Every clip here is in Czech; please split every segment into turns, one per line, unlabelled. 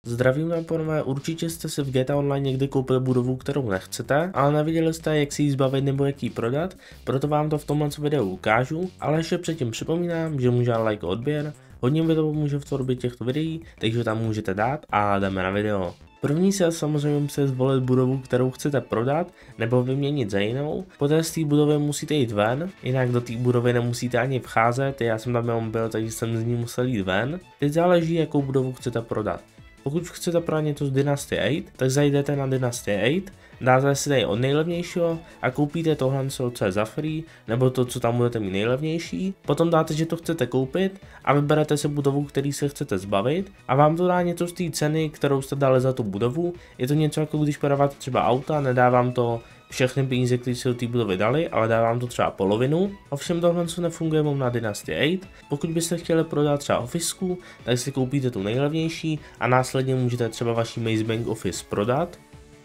Zdravím vám, pánové, určitě jste si v GTA Online někdy koupili budovu, kterou nechcete, ale neviděli jste, jak si ji zbavit nebo jak ji prodat, proto vám to v tomhle videu ukážu, ale ještě předtím připomínám, že může like a odběr, hodně mi to pomůže v tvorbě těchto videí, takže tam můžete dát a jdeme na video. První si samozřejmě musíte zvolit budovu, kterou chcete prodat nebo vyměnit za jinou. Poté z té budovy musíte jít ven, jinak do té budovy nemusíte ani vcházet, já jsem tam jenom byl, takže jsem z ní musel jít ven. Teď záleží, jakou budovu chcete prodat. Pokud chcete prodat něco z Dynasty 8, tak zajdete na Dynasty 8, dáte si tady od nejlevnějšího a koupíte tohle, co je za free, nebo to, co tam budete mít nejlevnější. Potom dáte, že to chcete koupit a vyberete si budovu, který se chcete zbavit a vám to dá něco z té ceny, kterou jste dali za tu budovu. Je to něco jako když prodáváte třeba auta, nedá vám to všechny peníze, které si do té budovy dali, ale dá vám to třeba polovinu. Ovšem tohle nefunguje jenom na Dynasty 8. Pokud byste chtěli prodat třeba ofisku, tak si koupíte tu nejlevnější a následně můžete třeba vaší Maze Bank Office prodat.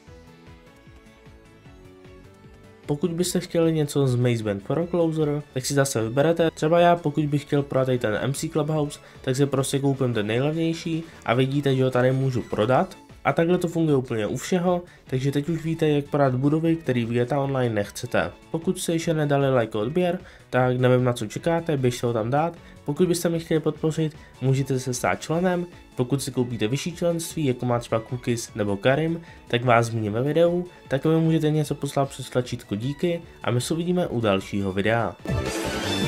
Pokud byste chtěli něco z Maze Bank Foreclosure, tak si zase vyberete. Třeba já, pokud bych chtěl prodat tady ten MC Clubhouse, tak si prostě koupím ten nejlevnější a vidíte, že ho tady můžu prodat. A takhle to funguje úplně u všeho, takže teď už víte, jak prodat budovy, které v GTA Online nechcete. Pokud jste ještě nedali like a odběr, tak nevím, na co čekáte, běžte ho tam dát. Pokud byste mě chtěli podpořit, můžete se stát členem. Pokud si koupíte vyšší členství, jako má třeba Cookies nebo Karim, tak vás zmíním ve videu, tak mi můžete něco poslat přes tlačítko díky a my se uvidíme u dalšího videa.